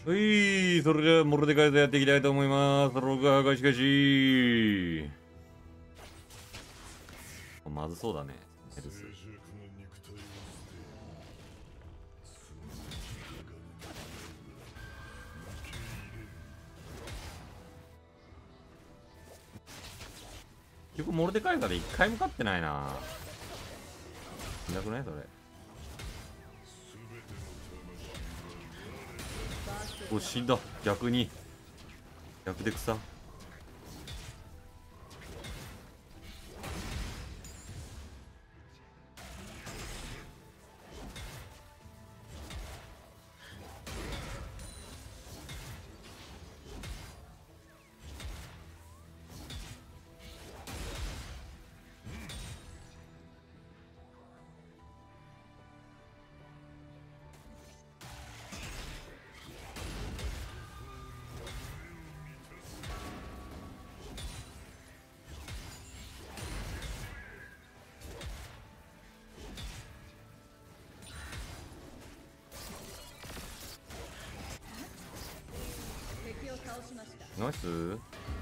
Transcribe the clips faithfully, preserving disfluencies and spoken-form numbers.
うい、それじゃあ、モルデカイトやっていきたいと思います。ログハがしかし。まずそうだね、ヘルス。結局、モルデカイトで一回も勝ってないな。いなくないそれ。お、死んだ。逆に。逆で草。ナイス。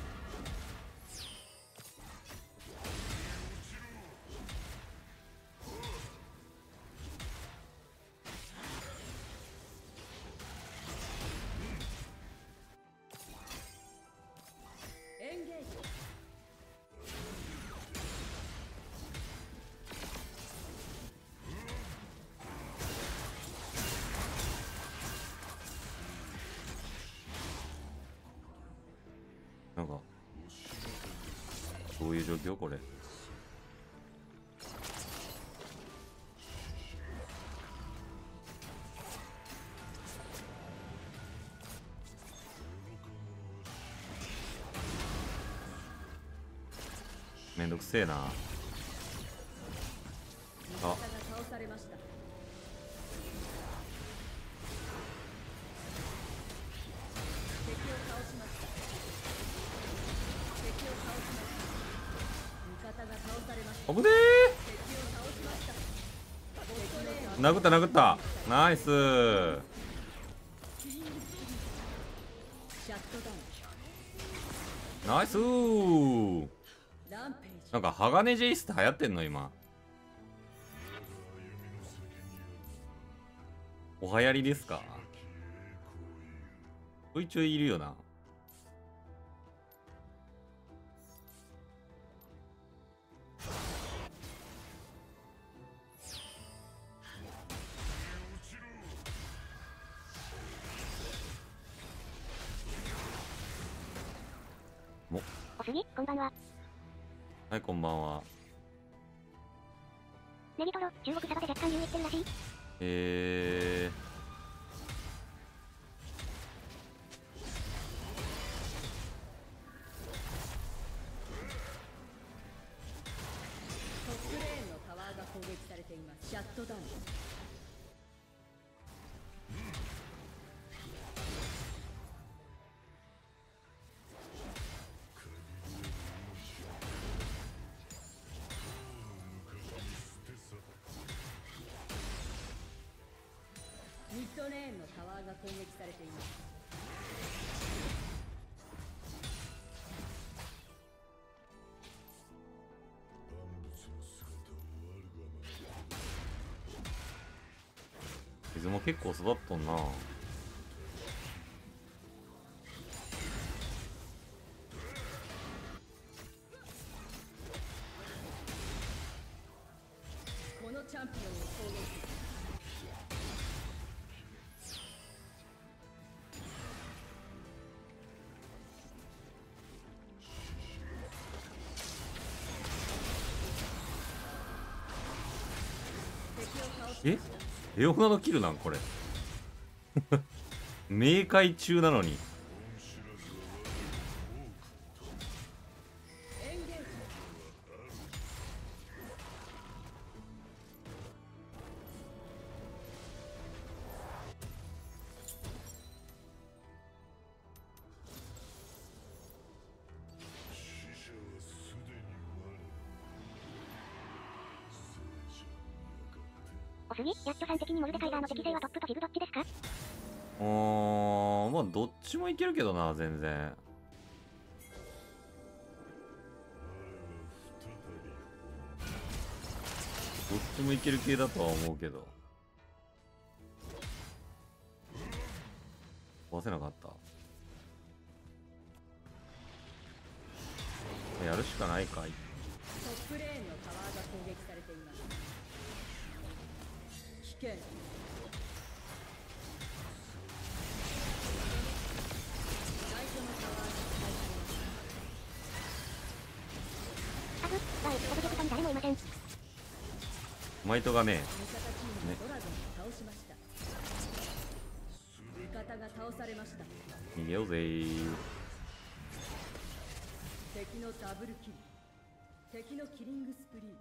なんかどういう状況これ。めんどくせえな。あ、危ねえ。殴った殴った。ナイス。ナイスー。なんか鋼ジェイスって流行ってんの今。お流行りですか。ちょいちょいいるよな。もおすぎ、こんばんは。 はい、こんばんは。 ネギトロ、中国サバで若干優位ってるらしい。 えー。 トップレーンのタワーが攻撃されています。シャットダウン。ミッドレーンのタワーが攻撃されています。 水も結構育っとんな。 このチャンピオンを攻撃。 えレオナのキルなんこれ。冥界中なのに。 おすぎ、やっちょさん的にモルデカイザーの適性はトップとジグどっちですか？ あー、まあどっちもいけるけどな、全然。どっちもいける系だとは思うけど。壊せなかった。やるしかないかい。 トップレーンのタワーが攻撃されています。危険。最初のタワーが破壊されました。 あぶ、わい、オブジェクトに誰もいません。 マイトがね、 味方チームがドラゴンを倒しました。味方が倒されました。 逃げようぜー。 敵のダブルキル。敵のキリングスプリー。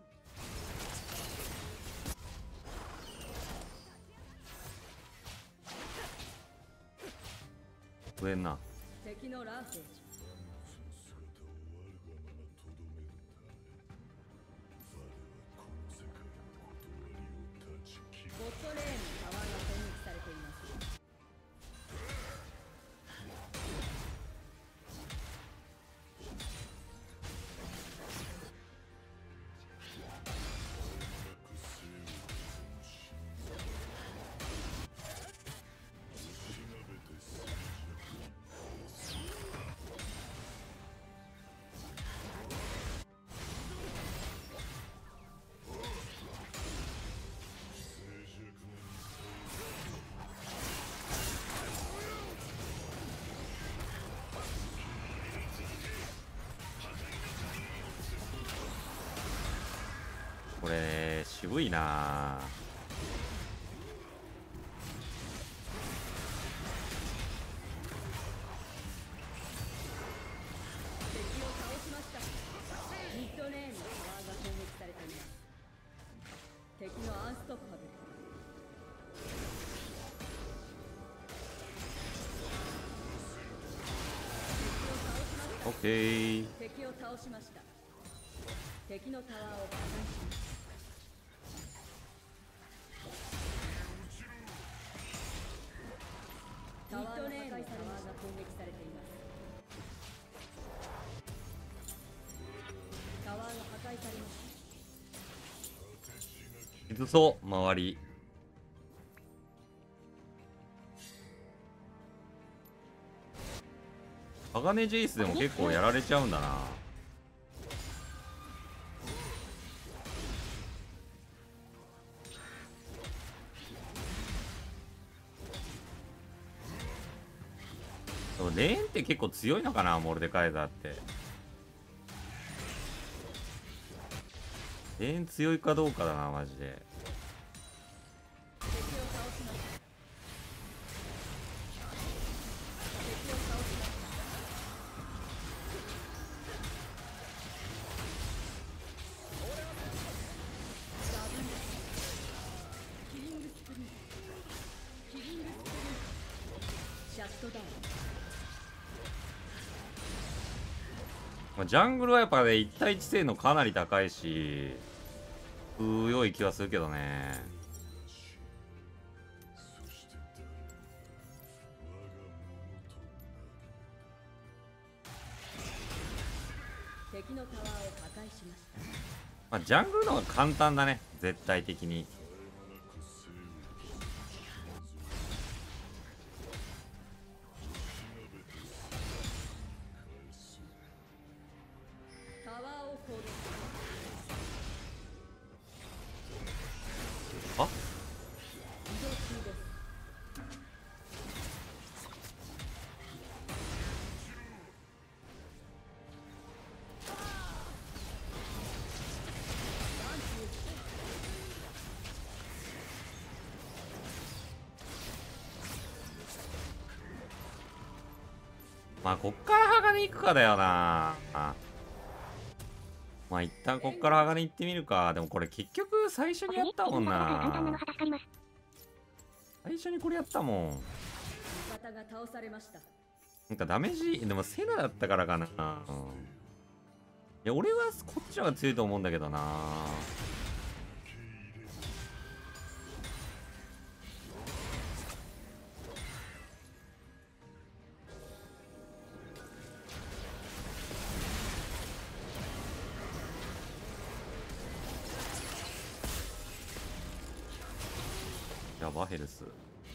増えんな。 敵のランセージ。ボットレーンのタワーが攻撃されています。 これね、渋いな。 敵を倒しました。ミッドレーンのタワーが攻撃されています。敵のアンストッパブル。 オッケー。 敵を倒しました。敵のタワーを破壊しました。タワーの破壊されました。タワーが攻撃されています。タワーが破壊されました。 きつそう、周り。鋼ジェイスでも結構やられちゃうんだな。レーンって結構強いのかな、モルデカイザーって。レーン強いかどうかだな、マジで。 敵を倒しました。敵を倒しました。ダブルキリングスプリンキリングスプリンシャットダウン。 まあ、ジャングルはやっぱね、いち対いち性能かなり高いし、強い気はするけどね。 敵のタワーを破壊しました。 まあ、ジャングルの方が簡単だね、絶対的に。 タワーを攻撃。 あ、 移動中です。 まあこっから鋼行くかだよな。あ、まあ一旦こっから鋼行ってみるか。でもこれ結局最初にやったもんな。最初にこれやったもん。 味方が倒されました。 なんかダメージ、でもセナだったからかな。うん、いや俺はこっちの方が強いと思うんだけどな。 ばヘルス。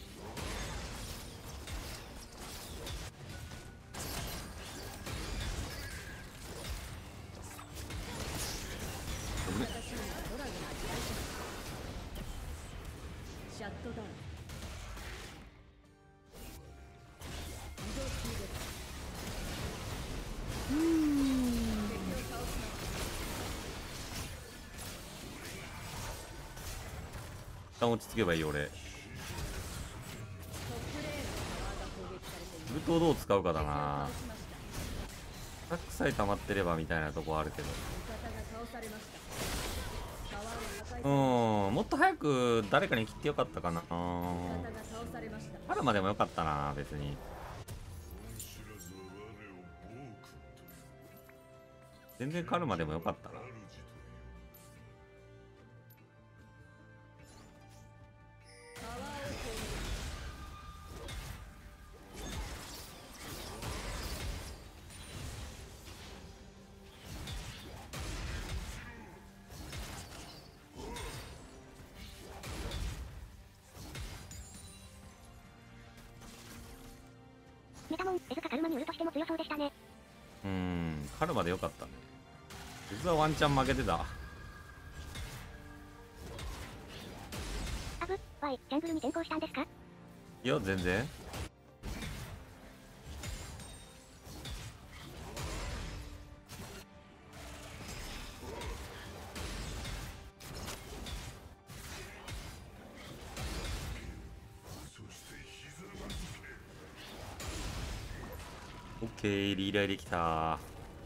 ごめん。 私にはドラゴンが嫌いですシャットダウン移動中ですうーん敵を倒します一旦落ち着けばいい俺。 トップレーンのタワーが攻撃されていますウルトをどう使うかだな。 倒しましたアタックさえ溜まってればみたいなとこあるけど。 味方が倒されましたタワーを破壊されうまーん、もっと早く誰かに切ってよかったかな。うした味ーん、 方が倒されましたパルマでもよかったな別に。全然カルマでもよかったな。 タワーを攻メタモン、エズかカルマにウルとしても強そうでしたね。 うーん、カルマでよかったね。実はワンチャン負けてた。 アブ、ワイ、ジャングルに転向したんですか？ いや全然。オッケー、リーライできた。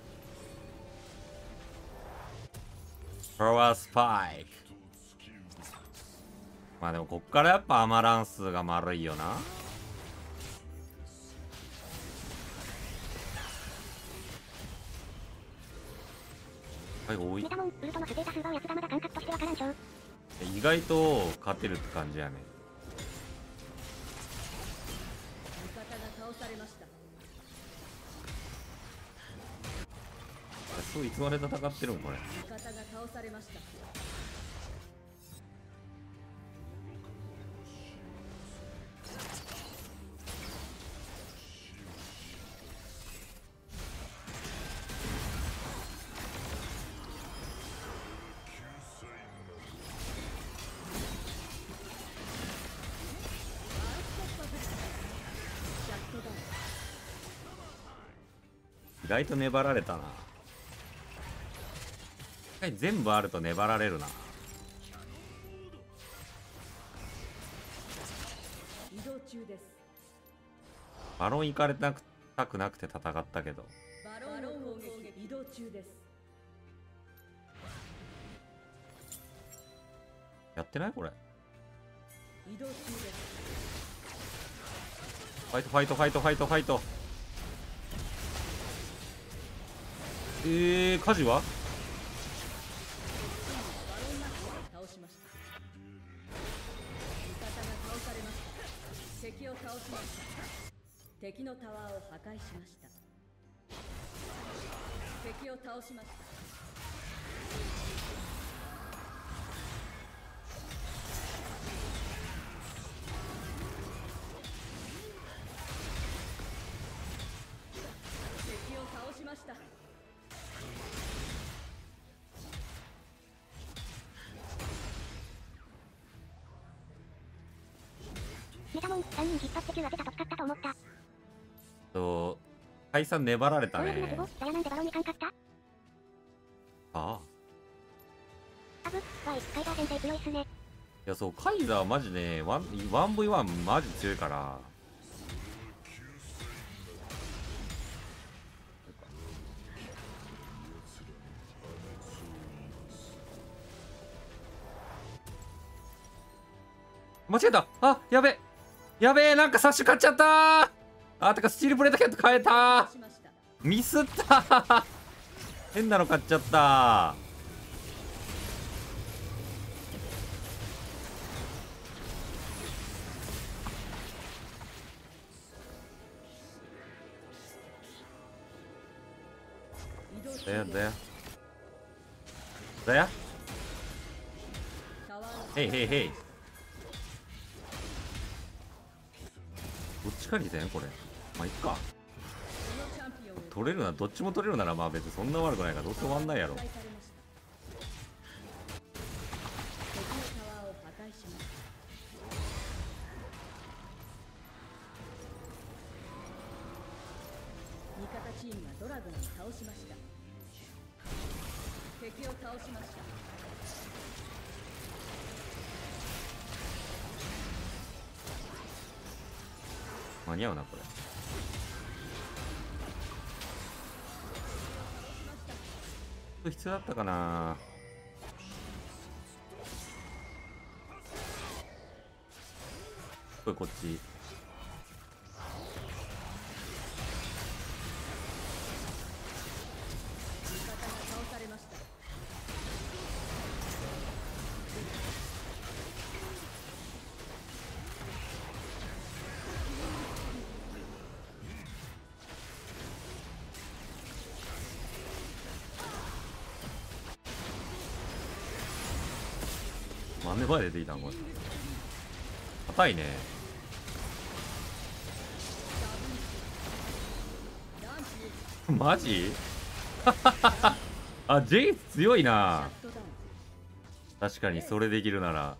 パワースパイク。まあでもこっからやっぱアマランスが丸いよな。はい、多いメ。タモン、ウルトのステータスがおやつ玉だ感覚としてわからんちょう。 意外と勝てるって感じやね。 味方が倒されましたそういつまで戦ってるんこれ。 味方が倒されましたシャットダウン意外と粘られたな。全部あると粘られるな。 移動中ですバロン行かれたくなくて戦ったけど。 バロンの攻撃移動中ですやってないこれ。 移動中ですファイトファイトファイトファイトファイト。えー、火事はバロンマッチを倒しました味方が倒されました敵を倒しました敵のタワーを破壊しました敵を倒しました敵を倒しましたメタモン、さんにん引っ張ってきゅう当てたと使ったと思った。 と解散粘られた強力なね。 ツボ、ザヤなんでバロンにかんかった？ ああ、 アブ、ワイ、カイザー先生強いっすね。 いやそうカイザーはマジね ワンブイワン マジ強いから。間違えた。あ、やべやべえ、なんかサッシュ買っちゃったー。あ、てかスチールプレートキャット変えたー。 しましたミスったー。変なの買っちゃった移動中ー。だやですだやだや。 タワーのへいへいへい。 かにせんこれ。まあいっか。 このチャンピオンを取れるな、どっちも取れるならまあ別にそんな悪くないからどうせ終わんないやろ。 破壊されました敵のタワーを破壊しました味方チームがドラゴンを倒しました。敵を倒しました。 間に合うなこれ。必要だったかな。これこっち。 味方が倒されました。 真ん中で出てきたんこれ。硬いね。マジあ、ジェイス強いな。確かにそれできるなら。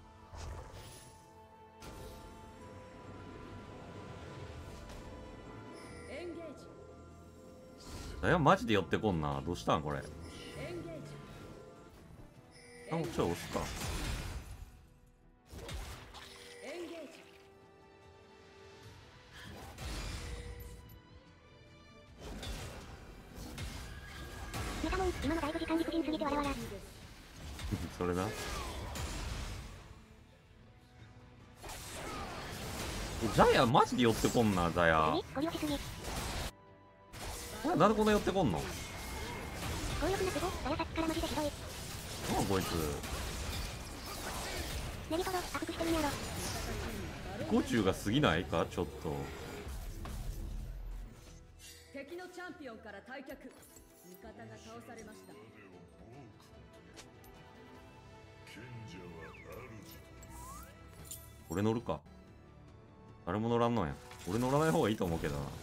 エンゲージだよマジで寄ってこんな。どうしたんこれ。 エンゲージあ、もうちょい押すか。 エンゲージメタモン、今のだいぶ時間理不尽すぎてわらわら。 それな。ザヤマジで寄ってこんな。ザヤ何ご利用しすぎ。 これなんでこんな寄ってこんの。 強力なツボ、ザヤさっきからマジでひどい。 なんこいつネギトロ、アップしてみやろ。 自己中が過ぎないかちょっと。 敵のチャンピオンから退却。味方が倒されました。 俺乗るか。誰も乗らんのや。俺乗らない方がいいと思うけどな。 こ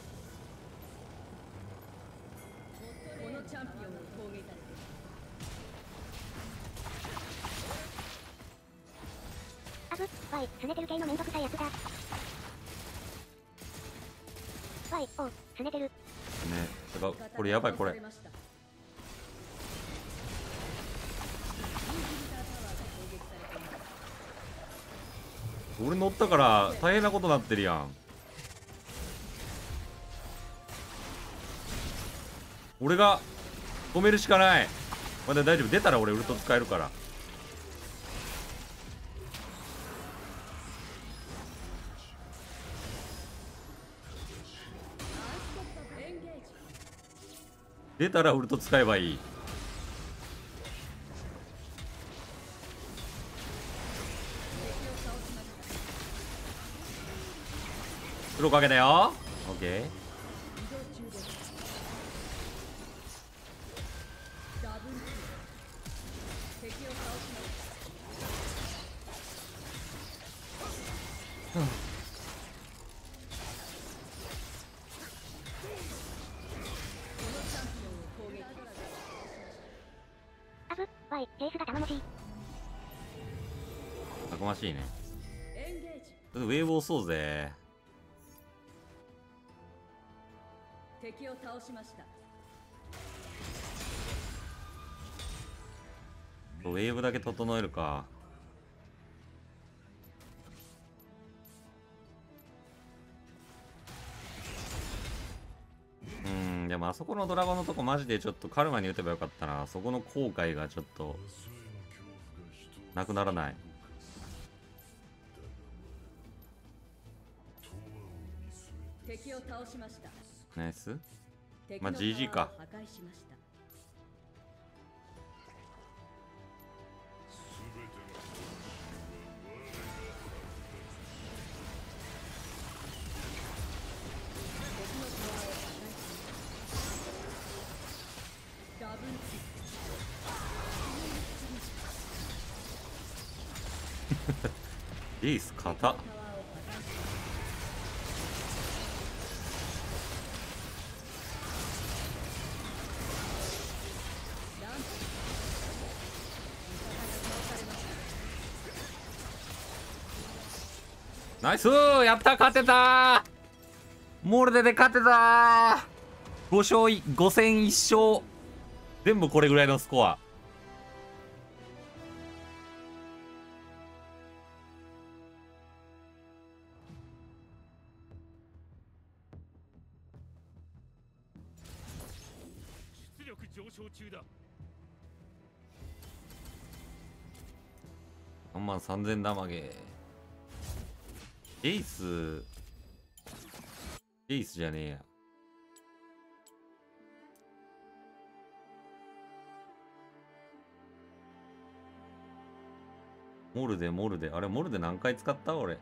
のチャンピオンを攻撃されてアブ、ワイ、すねてる系のめんどくさいやつだ。ワイ、おう、すねてる。 ねだからこれやばいこれ。俺乗ったから大変なことなってるやん。俺が止めるしかない。まだ大丈夫。出たら俺ウルト使えるから。出たらウルト使えばいい。黒かけたよ。オッケー。 アブ、ワイ、エースが頼もしい。 たくましいね。 エンゲージ。 ウェーブ押そうぜ。 敵を倒しました。 ウェーブだけ整えるか。うん、でもあそこのドラゴンのとこマジでちょっとカルマに打てばよかったな。そこの後悔がちょっとなくならない。 敵を倒しました。 ナイス。 敵のまあ ジージー か。 タワーを破壊しました。敵のタワーを破壊しました。ダブルキル。 エース硬っ。 タワーを破壊しました。 ナイスー、やった、勝てたー。モルデで勝てたー。ご勝いご戦いっ勝。全部これぐらいのスコア。 出力上昇中だ。 さんまんさんぜんダマゲ。エイスエイスじゃねえや。モルデモルデ、あれモルデ何回使った俺。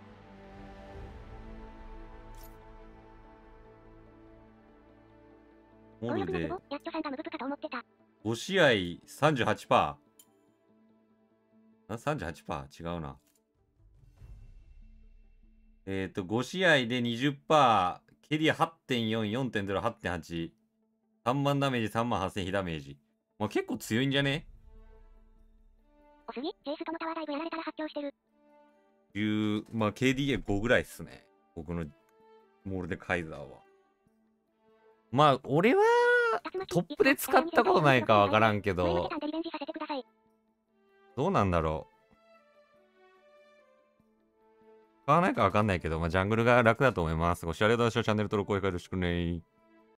モルデやっとさんがムブプかと思ってた。 ご試合 さんじゅうはちパーセント。あ さんじゅうはちパーセント 違うな。えっ、ー、と、ご試合で にじゅっパーセント、ケリア はってんよん、よんてんゼロ、はってんはち、さんまんダメージ、さんまんはっせん非ダメージ。まあ、結構強いんじゃね？ おすぎ、ジェイスとのタワーダイブやられたら発狂してる。 じゅう、まあ ケーディーエーご ぐらいっすね。僕のモールでカイザーは。まあ、俺はトップで使ったことないかわからんけど、どうなんだろう。使わないかわかんないけど、まあ、ジャングルが楽だと思います。ご視聴ありがとうございました。チャンネル登録、高評価よろしくね。